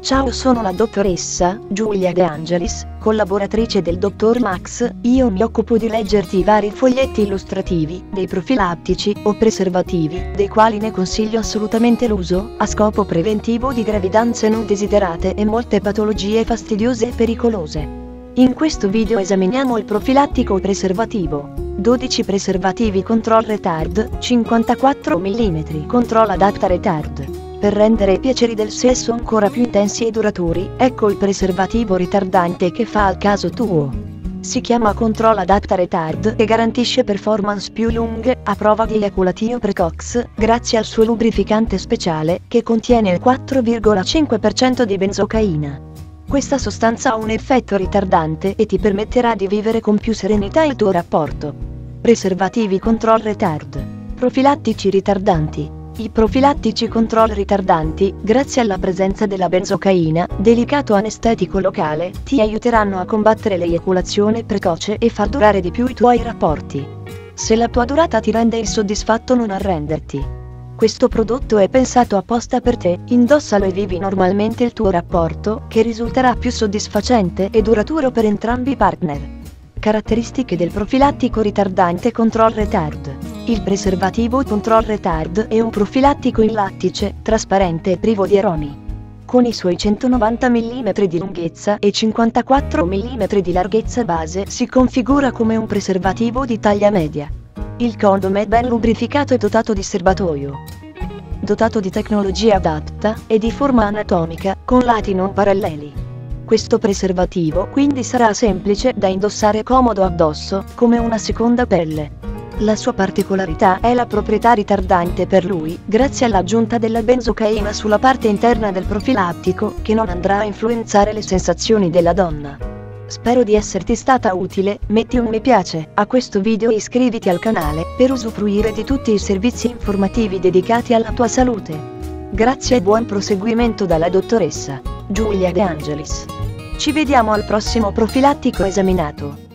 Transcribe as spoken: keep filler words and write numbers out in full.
Ciao, sono la dottoressa Giulia De Angelis, collaboratrice del dottor Max. Io mi occupo di leggerti i vari foglietti illustrativi dei profilattici o preservativi, dei quali ne consiglio assolutamente l'uso, a scopo preventivo di gravidanze non desiderate e molte patologie fastidiose e pericolose. In questo video esaminiamo il profilattico preservativo. dodici preservativi Control Retard, cinquantaquattro millimetri Control Adatta Retard. Per rendere i piaceri del sesso ancora più intensi e duraturi, ecco il preservativo ritardante che fa al caso tuo. Si chiama Control Adatta Retard e garantisce performance più lunghe a prova di ejaculatio precox, grazie al suo lubrificante speciale, che contiene il quattro virgola cinque per cento di benzocaina. Questa sostanza ha un effetto ritardante e ti permetterà di vivere con più serenità il tuo rapporto. Preservativi Control Retard. Profilattici ritardanti. I profilattici control ritardanti, grazie alla presenza della benzocaina, delicato anestetico locale, ti aiuteranno a combattere l'eiaculazione precoce e far durare di più i tuoi rapporti. Se la tua durata ti rende insoddisfatto, non arrenderti. Questo prodotto è pensato apposta per te, indossalo e vivi normalmente il tuo rapporto, che risulterà più soddisfacente e duraturo per entrambi i partner. Caratteristiche del profilattico ritardante Control Retard. Il preservativo Control Retard è un profilattico in lattice, trasparente e privo di aromi. Con i suoi centonovanta millimetri di lunghezza e cinquantaquattro millimetri di larghezza base si configura come un preservativo di taglia media. Il condom è ben lubrificato e dotato di serbatoio. Dotato di tecnologia adatta e di forma anatomica, con lati non paralleli. Questo preservativo quindi sarà semplice da indossare e comodo addosso, come una seconda pelle. La sua particolarità è la proprietà ritardante per lui, grazie all'aggiunta della benzocaina sulla parte interna del profilattico, che non andrà a influenzare le sensazioni della donna. Spero di esserti stata utile. Metti un mi piace a questo video e iscriviti al canale per usufruire di tutti i servizi informativi dedicati alla tua salute. Grazie e buon proseguimento dalla dottoressa Giulia De Angelis. Ci vediamo al prossimo profilattico esaminato.